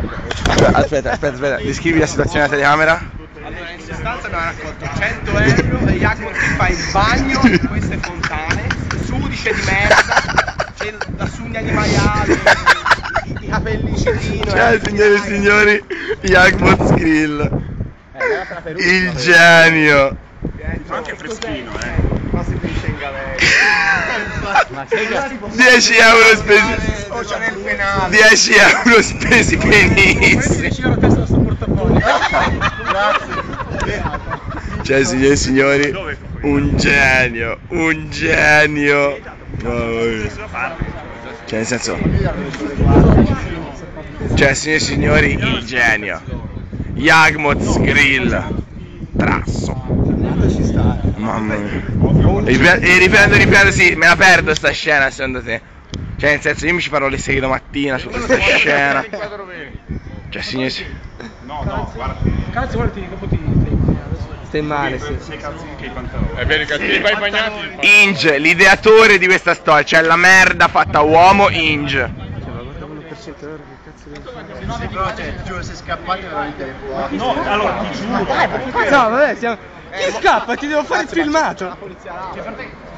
Aspetta, descrivi la situazione della telecamera. Allora, in sostanza abbiamo raccolto 100 euro e Jacopo si fa il bagno in queste fontane, sudice di merda, c'è la sugna di maiale, i capelli citino. Ciao signore e signori, Jacopo Skrill. Il genio. Anche freschino, Ma si finisce in galera. 10 euro spesi. Sfocia nel penale. 10 euro spesi benissimo. 10 euro testa sul portafoglio. Grazie. Cioè signore e signori, un genio. Cioè nel senso, cioè signore e signori, il genio. Jacopo Skrill. Trasso. Mamma mia. Riprendo, sì, me la perdo sta scena secondo te. Cioè nel senso, io mi ci farò le 6 domattina su questa scena. Cioè signore e signori. No, guarda. Cazzo, guarda, dopo ti stai male, sì. Sei cazzi che i pantaloni. È vero che ti vai bagnati. Inge, l'ideatore di questa storia, cioè la merda fatta uomo, Inge. Però giuro, se scappate veramente No, allora ti giuro. no, vabbè, siamo... Chi scappa? Ti devo fare il filmato.